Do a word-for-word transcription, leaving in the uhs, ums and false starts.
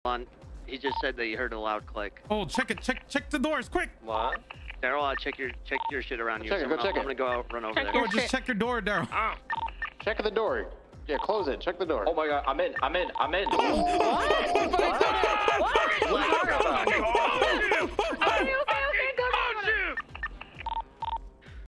on. He just said that he heard a loud click. Oh, check it. Check check the doors, quick. What? Daryl, uh, check your check your shit around you. Check it, go I'm, check I'm it. gonna go out, run over Check there. your Oh, just shit. check your door, Daryl. Oh. Check the door. Yeah, close it. Check the door. Oh my god, I'm in. I'm in. I'm in. What? What? What?